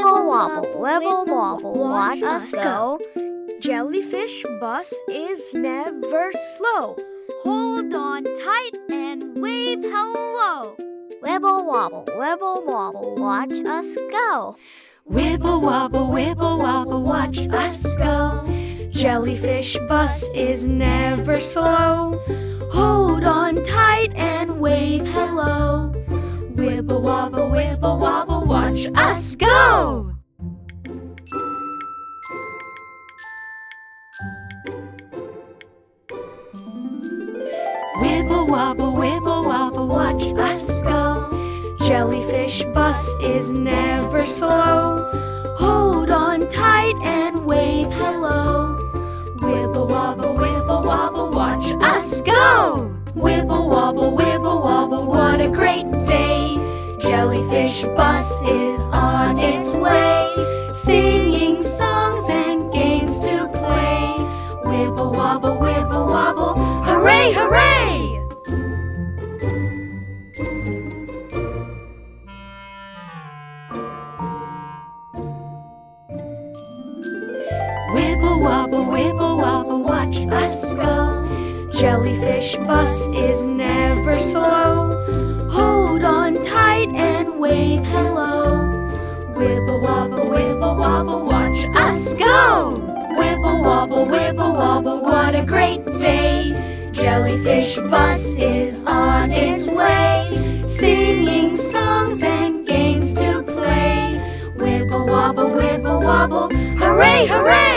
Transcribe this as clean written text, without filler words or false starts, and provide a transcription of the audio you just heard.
wibble wobble, watch us go. Jellyfish bus is never slow. Hold on tight and wave hello. Wibble wobble, watch us go. Wibble wobble, watch us go. Jellyfish bus is never slow. Hold on tight and wave hello. Wibble wobble, watch us go. Wibble wobble, watch us go. Jellyfish bus is never slow. Hold on tight and wave hello. Wibble wobble, watch us go. Wibble wobble, what a great day. Jellyfish bus is on its way, Singing songs and games to play. Wibble wobble, hooray, hooray! Wibble wobble, watch us go. Jellyfish bus is never slow. Hold on tight and wave hello. Wibble wobble, watch us go. Wibble wobble, what a great day. Jellyfish bus is on its way, Singing songs and games to play. Wibble wobble, hooray, hooray!